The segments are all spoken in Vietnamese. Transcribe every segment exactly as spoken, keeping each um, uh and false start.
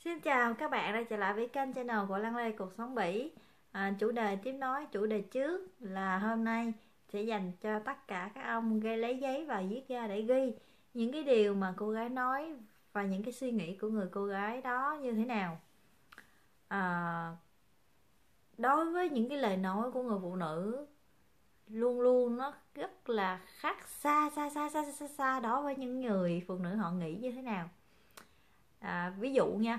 Xin chào các bạn đã trở lại với kênh channel của Lăng Lê Cuộc Sống Bỉ. à, Chủ đề tiếp nói chủ đề trước là hôm nay sẽ dành cho tất cả các ông ghi lấy giấy và viết ra để ghi những cái điều mà cô gái nói và những cái suy nghĩ của người cô gái đó như thế nào. à, Đối với những cái lời nói của người phụ nữ luôn luôn nó rất là khác xa xa xa xa xa xa đó với những người phụ nữ họ nghĩ như thế nào. à, Ví dụ nha,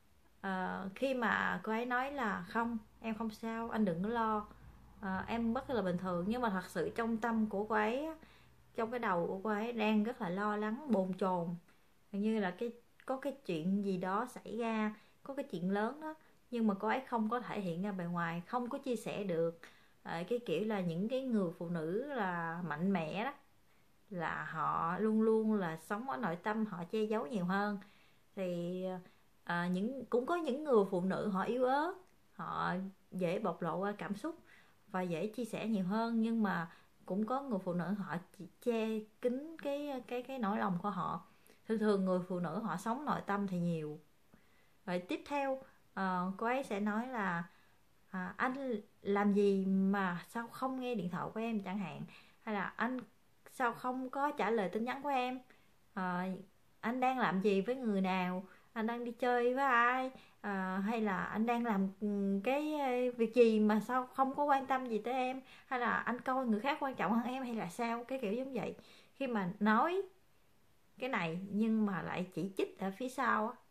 Ờ, khi mà cô ấy nói là không, em không sao, anh đừng có lo, Ờ, em rất là bình thường, nhưng mà thật sự trong tâm của cô ấy, trong cái đầu của cô ấy đang rất là lo lắng, bồn chồn, như là cái có cái chuyện gì đó xảy ra, có cái chuyện lớn đó, nhưng mà cô ấy không có thể hiện ra bề ngoài, không có chia sẻ được. Ờ, cái kiểu là những cái người phụ nữ là mạnh mẽ đó, là họ luôn luôn là sống ở nội tâm, họ che giấu nhiều hơn. Thì à, những cũng có những người phụ nữ họ yếu ớt, họ dễ bộc lộ qua cảm xúc và dễ chia sẻ nhiều hơn, nhưng mà cũng có người phụ nữ họ chỉ che kín cái cái cái nỗi lòng của họ. Thường thường người phụ nữ họ sống nội tâm thì nhiều. Rồi tiếp theo, à, cô ấy sẽ nói là à, anh làm gì mà sao không nghe điện thoại của em chẳng hạn, hay là anh sao không có trả lời tin nhắn của em, à, anh đang làm gì với người nào, anh đang đi chơi với ai, à, hay là anh đang làm cái việc gì mà sao không có quan tâm gì tới em, hay là anh coi người khác quan trọng hơn em, hay là sao, cái kiểu giống vậy. Khi mà nói cái này nhưng mà lại chỉ trích ở phía sau á,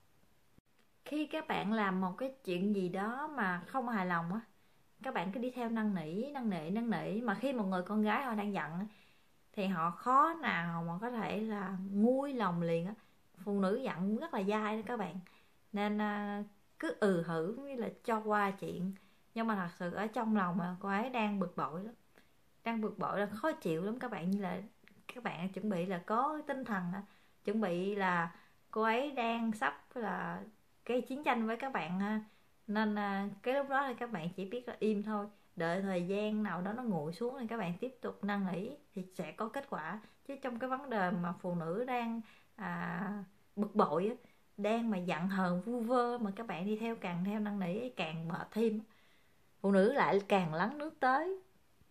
khi các bạn làm một cái chuyện gì đó mà không hài lòng á, các bạn cứ đi theo năn nỉ năn nỉ năn nỉ, mà khi một người con gái họ đang giận thì họ khó nào mà có thể là nguôi lòng liền á. Phụ nữ giận rất là dai đó các bạn, nên à, cứ ừ hử như là cho qua chuyện, nhưng mà thật sự ở trong lòng mà cô ấy đang bực bội lắm, đang bực bội là khó chịu lắm các bạn. Như là các bạn chuẩn bị là có tinh thần, chuẩn bị là cô ấy đang sắp là gây chiến tranh với các bạn ha. Nên à, cái lúc đó thì các bạn chỉ biết là im thôi, đợi thời gian nào đó nó nguội xuống thì các bạn tiếp tục năn nỉ thì sẽ có kết quả. Chứ trong cái vấn đề mà phụ nữ đang à, bực bội á, đang mà giận hờn vu vơ mà các bạn đi theo, càng theo năn nỉ càng mệt thêm, phụ nữ lại càng lắng nước tới.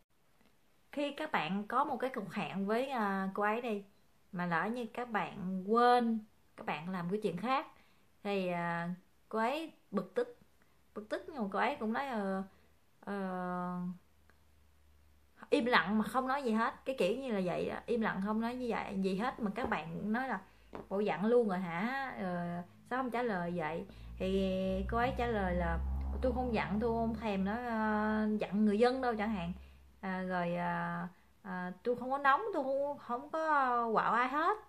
Khi các bạn có một cái cuộc hẹn với à, cô ấy đi, mà lỡ như các bạn quên, các bạn làm cái chuyện khác, thì à, cô ấy bực tức, bực tức nhưng mà cô ấy cũng nói ờ, ờ, im lặng mà không nói gì hết, cái kiểu như là vậy đó, im lặng không nói như vậy gì hết. Mà các bạn nói là bộ giận luôn rồi hả, ờ, sao không trả lời vậy, thì cô ấy trả lời là tôi không giận, tôi không thèm nó uh, giận người dân đâu chẳng hạn, à, rồi à, à, tôi không có nóng, tôi không, không có quạo ai hết.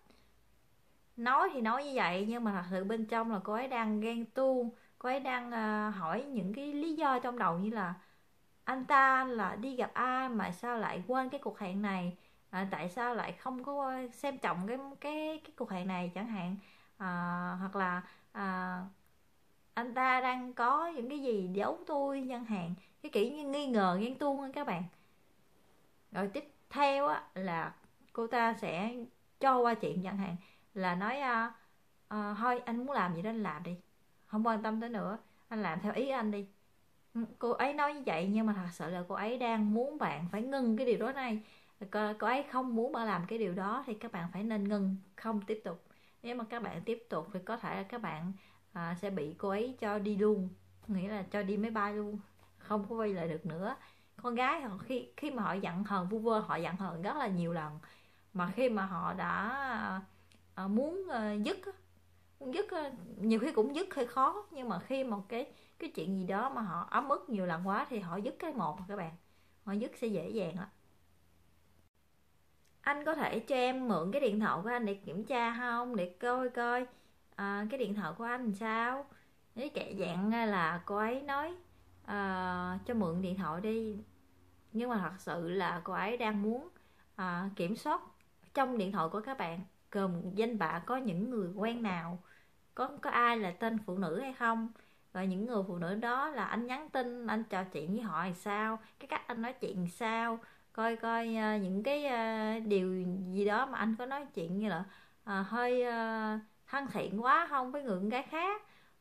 Nói thì nói như vậy nhưng mà thật sự bên trong là cô ấy đang ghen tuông, cô ấy đang à, hỏi những cái lý do trong đầu, như là anh ta là đi gặp ai mà sao lại quên cái cuộc hẹn này, à, tại sao lại không có xem trọng cái cái cái cuộc hẹn này chẳng hạn, à, hoặc là à, anh ta đang có những cái gì giấu tôi chẳng hạn, cái kiểu như nghi ngờ ghen tuông á các bạn. Rồi tiếp theo á là cô ta sẽ cho qua chuyện chẳng hạn, là nói à, à, thôi anh muốn làm gì đó anh làm đi, không quan tâm tới nữa, anh làm theo ý anh đi. Ừ, cô ấy nói như vậy nhưng mà thật sự là cô ấy đang muốn bạn phải ngưng cái điều đó này. Cô, cô ấy không muốn bạn làm cái điều đó thì các bạn phải nên ngưng, không tiếp tục. Nếu mà các bạn tiếp tục thì có thể là các bạn à, sẽ bị cô ấy cho đi luôn, nghĩa là cho đi máy bay luôn, không có quay lại được nữa. Con gái họ khi khi mà họ giận hờn vu vơ, họ giận hờn rất là nhiều lần, mà khi mà họ đã à, muốn à, dứt muốn dứt á, nhiều khi cũng dứt hơi khó, nhưng mà khi một cái cái chuyện gì đó mà họ ấm ức nhiều lần quá thì họ dứt cái một các bạn, họ dứt sẽ dễ dàng lắm. Anh có thể cho em mượn cái điện thoại của anh để kiểm tra không, để coi coi à, cái điện thoại của anh làm sao. Nếu chạy dạng là cô ấy nói à, cho mượn điện thoại đi, nhưng mà thật sự là cô ấy đang muốn à, kiểm soát trong điện thoại của các bạn gồm danh bạ có những người quen nào, có có ai là tên phụ nữ hay không, và những người phụ nữ đó là anh nhắn tin, anh trò chuyện với họ làm sao, cái cách anh nói chuyện làm sao, coi coi uh, những cái uh, điều gì đó mà anh có nói chuyện như là uh, hơi uh, thân thiện quá không với người con gái khác,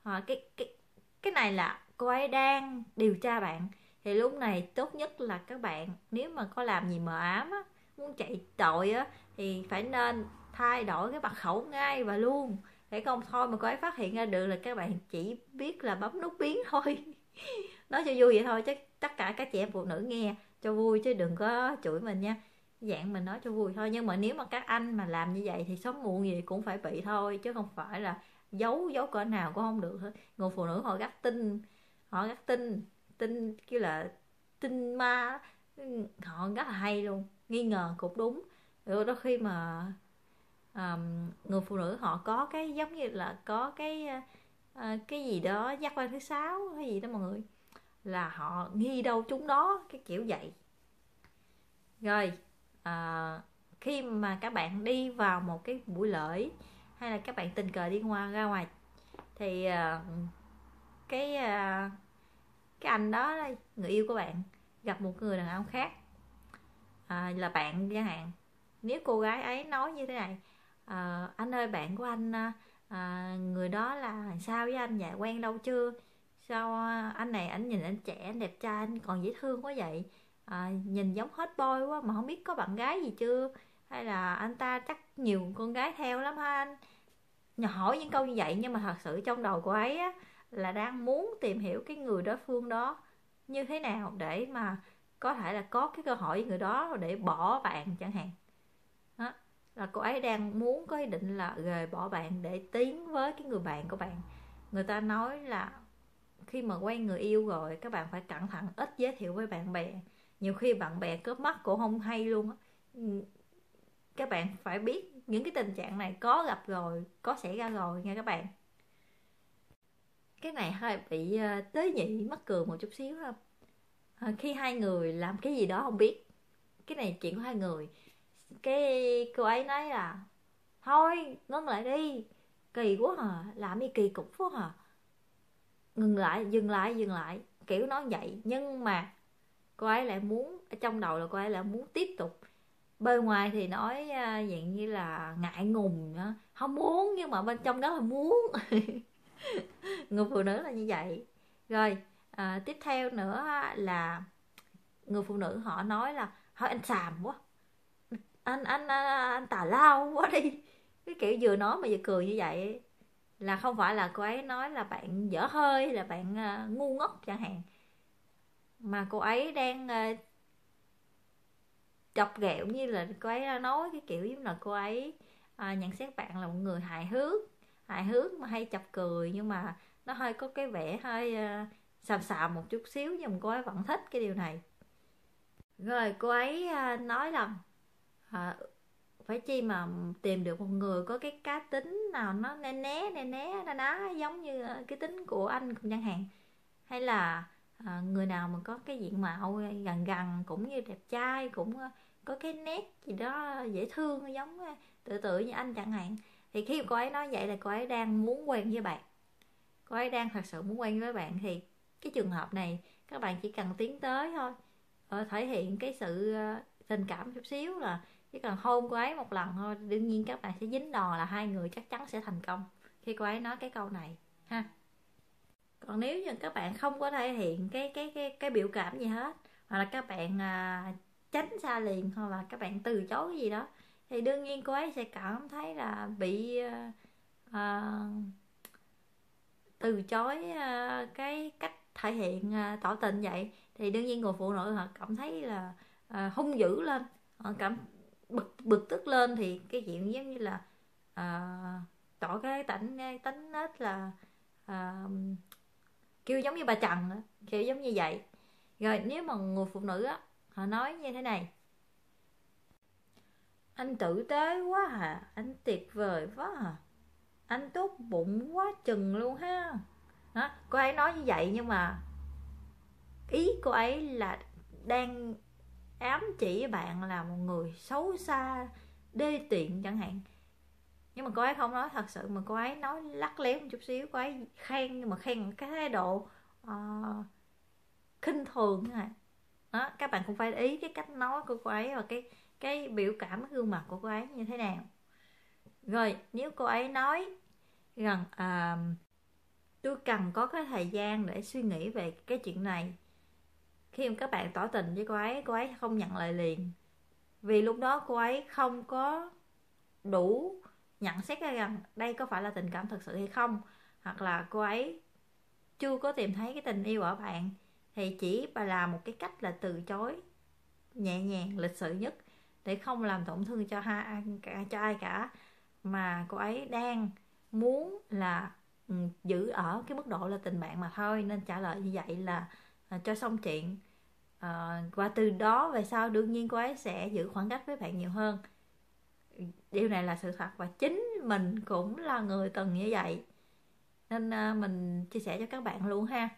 à, cái cái cái này là cô ấy đang điều tra bạn. Thì lúc này tốt nhất là các bạn nếu mà có làm gì mờ ám á, muốn chạy tội á, thì phải nên thay đổi cái mật khẩu ngay và luôn, để không thôi mà cô ấy phát hiện ra được là các bạn chỉ biết là bấm nút biến thôi. Nói cho vui vậy thôi, chứ tất cả các chị em phụ nữ nghe cho vui chứ đừng có chửi mình nha, dạng mình nói cho vui thôi. Nhưng mà nếu mà các anh mà làm như vậy thì sớm muộn gì cũng phải bị thôi, chứ không phải là giấu giấu cỡ nào cũng không được hết. Người phụ nữ họ gắt tin, họ gắt tin tin kêu là tin ma, họ rất là hay luôn, nghi ngờ cũng đúng. Rồi đôi khi mà um, người phụ nữ họ có cái giống như là có cái uh, cái gì đó giác quan thứ sáu hay gì đó mọi người, là họ nghi đâu chúng đó, cái kiểu vậy. Rồi à, khi mà các bạn đi vào một cái buổi lễ hay là các bạn tình cờ đi qua ra ngoài thì à, cái à, cái anh đó đây, người yêu của bạn gặp một người đàn ông khác, à, là bạn chẳng hạn. Nếu cô gái ấy nói như thế này: à, anh ơi, bạn của anh à, người đó là sao với anh vậy, quen đâu chưa, sao anh này anh nhìn anh trẻ, anh đẹp trai, anh còn dễ thương quá vậy, à, nhìn giống hot boy quá mà không biết có bạn gái gì chưa, hay là anh ta chắc nhiều con gái theo lắm ha anh. Nhỏ hỏi những câu như vậy, nhưng mà thật sự trong đầu cô ấy á, là đang muốn tìm hiểu cái người đối phương đó như thế nào để mà có thể là có cái cơ hội với người đó để bỏ bạn chẳng hạn. Đó là cô ấy đang muốn có ý định là rời bỏ bạn để tiến với cái người bạn của bạn. Người ta nói là khi mà quen người yêu rồi các bạn phải cẩn thận, ít giới thiệu với bạn bè, nhiều khi bạn bè cướp mắt cũng không hay luôn á. Các bạn phải biết những cái tình trạng này có gặp rồi, có xảy ra rồi nha các bạn. Cái này hơi bị tế nhị mắc cười một chút xíu không, à, khi hai người làm cái gì đó không biết, cái này chuyện của hai người, cái cô ấy nói là thôi ngưng lại đi, kỳ quá hả, làm gì kỳ cục quá hả, ngừng lại, dừng lại, dừng lại, kiểu nói vậy. Nhưng mà cô ấy lại muốn, ở trong đầu là cô ấy lại muốn tiếp tục. Bên ngoài thì nói à, dạng như là ngại ngùng đó, không muốn, nhưng mà bên trong đó là muốn. Người phụ nữ là như vậy. Rồi à, tiếp theo nữa là người phụ nữ họ nói là thôi anh xàm quá, anh anh anh, anh tào lao quá đi, cái kiểu vừa nói mà vừa cười như vậy. Là không phải là cô ấy nói là bạn dở hơi, là bạn uh, ngu ngốc chẳng hạn, mà cô ấy đang uh, chọc ghẹo, như là cô ấy nói cái kiểu giống là cô ấy uh, nhận xét bạn là một người hài hước, hài hước mà hay chọc cười, nhưng mà nó hơi có cái vẻ hơi uh, xàm xàm một chút xíu, nhưng mà cô ấy vẫn thích cái điều này. Rồi cô ấy uh, nói rằng uh, phải chi mà tìm được một người có cái cá tính nào nó né né né né na ná giống như cái tính của anh cũng chẳng hạn, hay là à, người nào mà có cái diện mạo gần gần cũng như đẹp trai, cũng có cái nét gì đó dễ thương giống tự tự như anh chẳng hạn. Thì khi cô ấy nói vậy là cô ấy đang muốn quen với bạn, cô ấy đang thật sự muốn quen với bạn. Thì cái trường hợp này các bạn chỉ cần tiến tới thôi, ờ, thể hiện cái sự tình cảm chút xíu, là chỉ cần hôn cô ấy một lần thôi, đương nhiên các bạn sẽ dính đò, là hai người chắc chắn sẽ thành công khi cô ấy nói cái câu này ha. Còn nếu như các bạn không có thể hiện cái cái cái cái biểu cảm gì hết, hoặc là các bạn à, tránh xa liền, hoặc là các bạn từ chối cái gì đó, thì đương nhiên cô ấy sẽ cảm thấy là bị à, à, từ chối à, cái cách thể hiện à, tỏ tình vậy. Thì đương nhiên người phụ nữ họ cảm thấy là à, hung dữ lên, họ cảm bực bực tức lên, thì cái chuyện giống như là à, tỏ cái tánh tánh nết là à, kêu giống như bà Trần, kiểu giống như vậy. Rồi nếu mà người phụ nữ á, họ nói như thế này: anh tử tế quá à, anh tuyệt vời quá à, anh tốt bụng quá chừng luôn ha. Đó, cô ấy nói như vậy, nhưng mà ý cô ấy là đang ám chỉ bạn là một người xấu xa, đê tiện chẳng hạn. Nhưng mà cô ấy không nói thật sự, mà cô ấy nói lắt léo một chút xíu, cô ấy khen, nhưng mà khen cái thái độ uh, khinh thường này. Đó, các bạn cũng phải để ý cái cách nói của cô ấy và cái cái biểu cảm, cái gương mặt của cô ấy như thế nào. Rồi nếu cô ấy nói rằng uh, tôi cần có cái thời gian để suy nghĩ về cái chuyện này. Khi mà các bạn tỏ tình với cô ấy, cô ấy không nhận lời liền, vì lúc đó cô ấy không có đủ nhận xét ra rằng đây có phải là tình cảm thật sự hay không, hoặc là cô ấy chưa có tìm thấy cái tình yêu ở bạn, thì chỉ bà làm một cái cách là từ chối nhẹ nhàng, lịch sự nhất, để không làm tổn thương cho hai cho ai cả, mà cô ấy đang muốn là ừ, giữ ở cái mức độ là tình bạn mà thôi, nên trả lời như vậy là à, cho xong chuyện. À, và từ đó về sau đương nhiên cô ấy sẽ giữ khoảng cách với bạn nhiều hơn. Điều này là sự thật và chính mình cũng là người từng như vậy, nên à, mình chia sẻ cho các bạn luôn ha.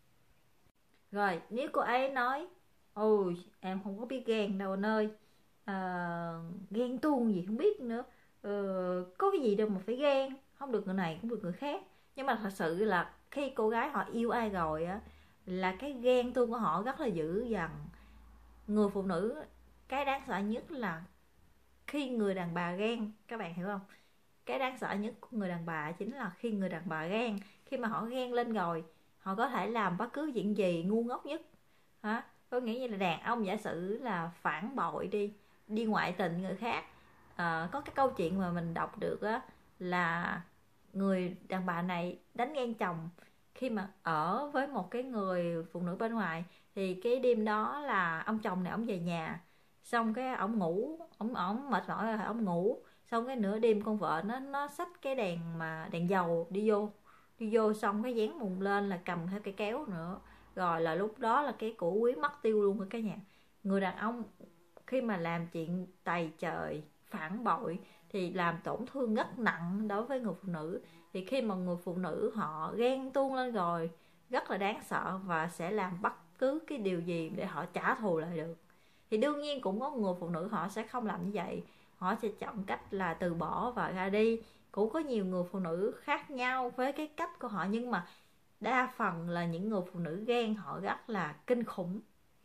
Rồi nếu cô ấy nói ôi em không có biết ghen đâu anh ơi, à, ghen tuông gì không biết nữa, ờ, có cái gì đâu mà phải ghen, không được người này cũng được người khác. Nhưng mà thật sự là khi cô gái họ yêu ai rồi á, là cái ghen tuông của họ rất là dữ dằn. Người phụ nữ, cái đáng sợ nhất là khi người đàn bà ghen, các bạn hiểu không? Cái đáng sợ nhất của người đàn bà chính là khi người đàn bà ghen. Khi mà họ ghen lên rồi, họ có thể làm bất cứ chuyện gì ngu ngốc nhất hả. Có nghĩa như là đàn ông giả sử là phản bội đi, đi ngoại tình người khác. À, có cái câu chuyện mà mình đọc được á, là người đàn bà này đánh ghen chồng khi mà ở với một cái người phụ nữ bên ngoài. Thì cái đêm đó là ông chồng này ông về nhà, xong cái ông ngủ, ông ông mệt mỏi rồi ông ngủ, xong cái nửa đêm con vợ nó nó xách cái đèn mà đèn dầu đi vô đi vô xong cái dán mùng lên, là cầm theo cây kéo nữa, rồi là lúc đó là cái củ quý mất tiêu luôn ở cái nhà. Người đàn ông khi mà làm chuyện tày trời phản bội thì làm tổn thương rất nặng đối với người phụ nữ. Thì khi mà người phụ nữ họ ghen tuông lên rồi, rất là đáng sợ và sẽ làm bất cứ cái điều gì để họ trả thù lại được. Thì đương nhiên cũng có người phụ nữ họ sẽ không làm như vậy, họ sẽ chọn cách là từ bỏ và ra đi. Cũng có nhiều người phụ nữ khác nhau với cái cách của họ, nhưng mà đa phần là những người phụ nữ ghen họ rất là kinh khủng.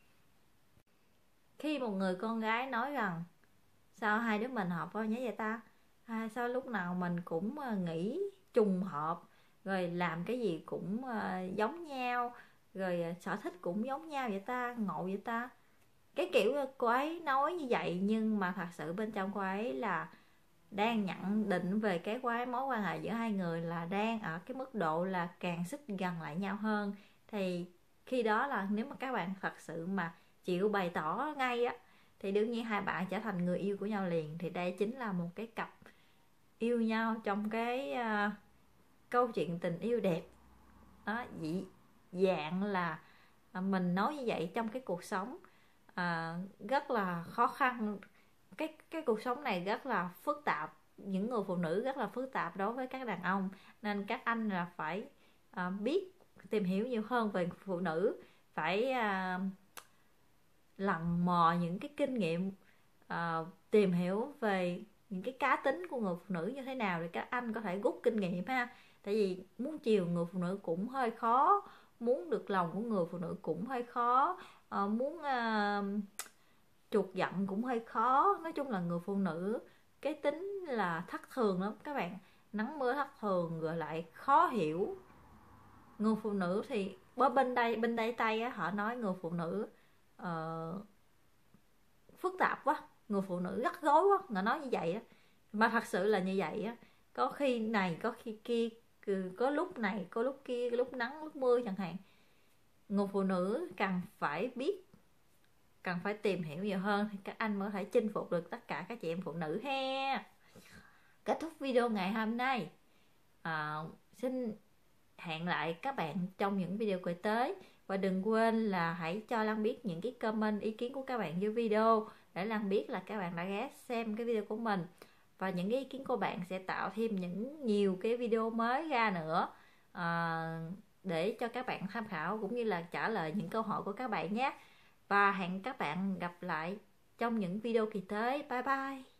Khi một người con gái nói rằng sao hai đứa mình hợp với nhau vậy ta, à, sao lúc nào mình cũng nghĩ trùng hợp, rồi làm cái gì cũng giống nhau, rồi sở thích cũng giống nhau vậy ta, ngộ vậy ta. Cái kiểu cô ấy nói như vậy, nhưng mà thật sự bên trong cô ấy là đang nhận định về cái quái mối quan hệ giữa hai người là đang ở cái mức độ là càng xích gần lại nhau hơn. Thì khi đó là nếu mà các bạn thật sự mà chịu bày tỏ ngay á, thì đương nhiên hai bạn trở thành người yêu của nhau liền. Thì đây chính là một cái cặp yêu nhau trong cái uh, câu chuyện tình yêu đẹp đó, dị dạng là uh, mình nói như vậy trong cái cuộc sống uh, rất là khó khăn. Cái cái cuộc sống này rất là phức tạp, những người phụ nữ rất là phức tạp đối với các đàn ông, nên các anh là phải uh, biết tìm hiểu nhiều hơn về phụ nữ, phải uh, lần mò những cái kinh nghiệm, uh, tìm hiểu về những cái cá tính của người phụ nữ như thế nào để các anh có thể rút kinh nghiệm ha. Tại vì muốn chiều người phụ nữ cũng hơi khó, muốn được lòng của người phụ nữ cũng hơi khó, uh, muốn uh, chuột giận cũng hơi khó. Nói chung là người phụ nữ cái tính là thất thường lắm các bạn, nắng mưa thất thường, rồi lại khó hiểu. Người phụ nữ thì bên đây bên đây Tây á, họ nói người phụ nữ uh, phức tạp quá, người phụ nữ rắc rối quá, họ nói như vậy á. Mà thật sự là như vậy á, có khi này có khi kia, có lúc này có lúc kia, lúc nắng lúc mưa chẳng hạn. Người phụ nữ cần phải biết, cần phải tìm hiểu nhiều hơn thì các anh mới có thể chinh phục được tất cả các chị em phụ nữ ha. Kết thúc video ngày hôm nay, à, xin hẹn lại các bạn trong những video cuối tới. Và đừng quên là hãy cho Lan biết những cái comment ý kiến của các bạn dưới video, để Lan biết là các bạn đã ghé xem cái video của mình. Và những cái ý kiến của bạn sẽ tạo thêm những nhiều cái video mới ra nữa, à, để cho các bạn tham khảo cũng như là trả lời những câu hỏi của các bạn nhé. Và hẹn các bạn gặp lại trong những video kỳ tới. Bye bye.